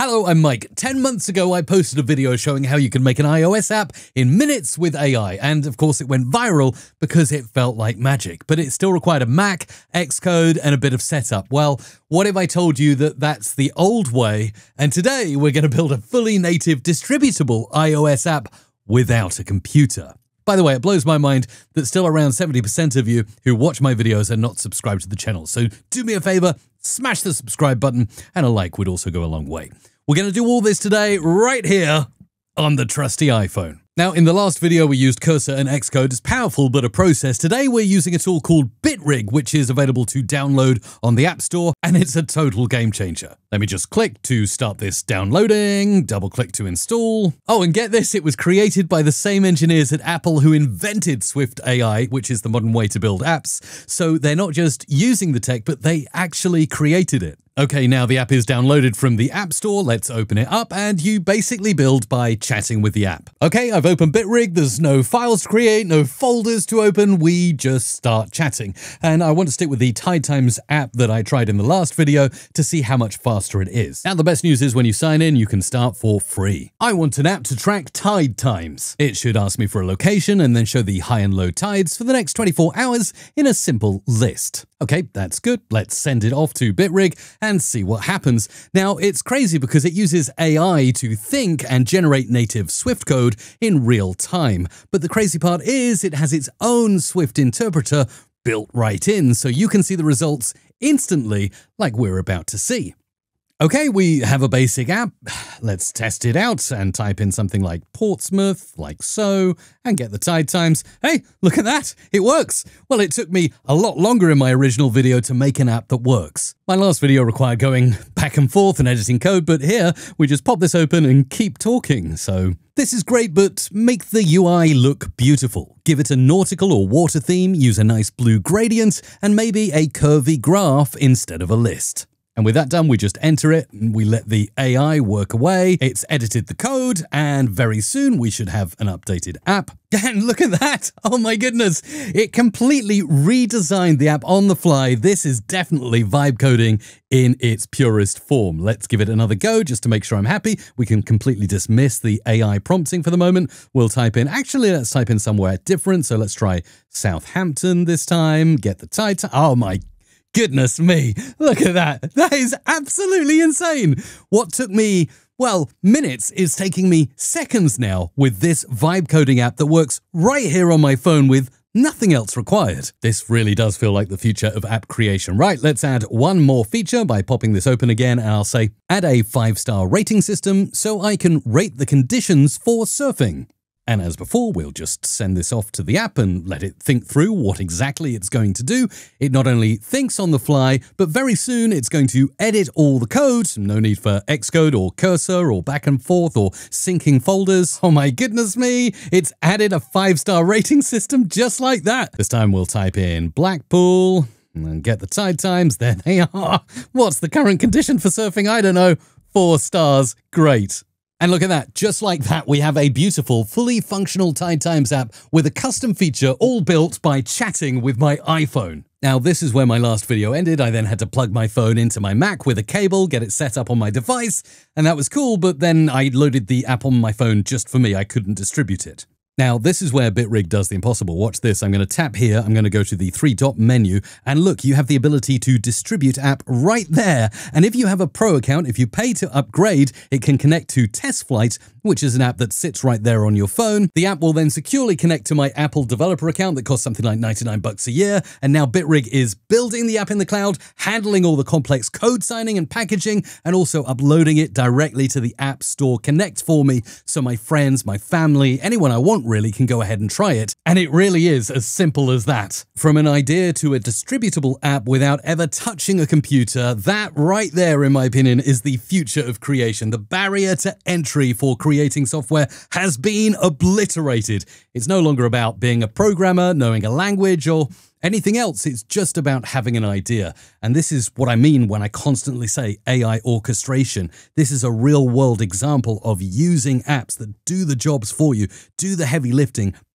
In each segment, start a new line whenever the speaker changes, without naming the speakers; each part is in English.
Hello, I'm Mike. 10 months ago, I posted a video showing how you can make an iOS app in minutes with AI, and of course it went viral because it felt like magic, but it still required a Mac, Xcode, and a bit of setup. Well, what if I told you that that's the old way, and today we're going to build a fully native distributable iOS app without a computer? By the way, it blows my mind that still around 70% of you who watch my videos are not subscribed to the channel, so do me a favor, smash the subscribe button, and a like would also go a long way. We're going to do all this today right here on the trusty iPhone. Now, in the last video, we used Cursor and Xcode as powerful but a process. Today, we're using a tool called Bitrig, which is available to download on the App Store, and it's a total game changer. Let me just click to start this downloading, double click to install. Oh, and get this, it was created by the same engineers at Apple who invented Swift AI, which is the modern way to build apps. So they're not just using the tech, but they actually created it. Okay, now the app is downloaded from the App Store. Let's open it up, and you basically build by chatting with the app. Okay, I've opened Bitrig. There's no files to create, no folders to open. We just start chatting. And I want to stick with the Tide Times app that I tried in the last video to see how much faster it is. Now, the best news is when you sign in, you can start for free. I want an app to track tide times. It should ask me for a location and then show the high and low tides for the next 24 hours in a simple list. Okay, that's good. Let's send it off to Bitrig and see what happens. Now, it's crazy because it uses AI to think and generate native Swift code in real time. But the crazy part is it has its own Swift interpreter built right in, so you can see the results instantly like we're about to see. Okay, we have a basic app. Let's test it out and type in something like Portsmouth, like so, and get the tide times. Hey, look at that, it works. Well, it took me a lot longer in my original video to make an app that works. My last video required going back and forth and editing code, but here we just pop this open and keep talking. So this is great, but make the UI look beautiful. Give it a nautical or water theme, use a nice blue gradient, and maybe a curvy graph instead of a list. And with that done, we just enter it, and we let the AI work away. It's edited the code, and very soon we should have an updated app. And look at that! Oh my goodness! It completely redesigned the app on the fly. This is definitely vibe coding in its purest form. Let's give it another go just to make sure I'm happy. We can completely dismiss the AI prompting for the moment. We'll type in, actually, let's type in somewhere different. So let's try Southampton this time. Get the title. Oh my goodness me, look at that. That is absolutely insane. What took me, well, minutes is taking me seconds now with this vibe coding app that works right here on my phone with nothing else required. This really does feel like the future of app creation. Right, let's add one more feature by popping this open again, and I'll say, add a 5-star rating system so I can rate the conditions for surfing. And as before, we'll just send this off to the app and let it think through what exactly it's going to do. It not only thinks on the fly, but very soon it's going to edit all the code. No need for Xcode or Cursor or back and forth or syncing folders. Oh my goodness me, it's added a 5-star rating system just like that. This time we'll type in Blackpool and get the tide times. There they are. What's the current condition for surfing? I don't know. 4 stars. Great. And look at that, just like that, we have a beautiful, fully functional Tide Times app with a custom feature all built by chatting with my iPhone. Now, this is where my last video ended. I then had to plug my phone into my Mac with a cable, get it set up on my device, and that was cool, but then I loaded the app on my phone just for me. I couldn't distribute it. Now, this is where Bitrig does the impossible. Watch this. I'm going to tap here. I'm going to go to the 3-dot menu. And look, you have the ability to distribute app right there. And if you have a pro account, if you pay to upgrade, it can connect to TestFlight, which is an app that sits right there on your phone. The app will then securely connect to my Apple developer account that costs something like 99 bucks a year. And now Bitrig is building the app in the cloud, handling all the complex code signing and packaging, and also uploading it directly to the App Store Connect for me. So my friends, my family, anyone I want really can go ahead and try it. And it really is as simple as that. From an idea to a distributable app without ever touching a computer, that right there, in my opinion, is the future of creation. The barrier to entry for creating software has been obliterated. It's no longer about being a programmer, knowing a language, or anything else. It's just about having an idea. And this is what I mean when I constantly say AI orchestration. This is a real world example of using apps that do the jobs for you, do the heavy lifting,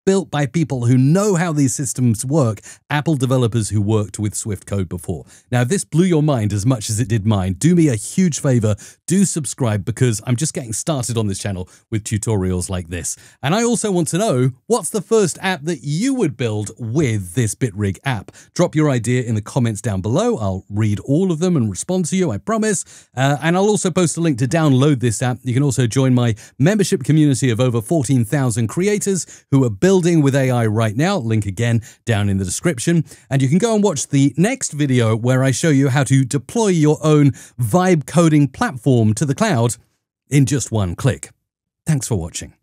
built by people who know how these systems work, Apple developers who worked with Swift code before. Now, if this blew your mind as much as it did mine, do me a huge favor, do subscribe, because I'm just getting started on this channel with tutorials like this. And I also want to know, what's the first app that you would build with this Bitrig app? Drop your idea in the comments down below. I'll read all of them and respond to you, I promise. And I'll also post a link to download this app. You can also join my membership community of over 14,000 creators who are building with AI right now. Link again down in the description. And you can go and watch the next video where I show you how to deploy your own vibe coding platform to the cloud in just one click. Thanks for watching.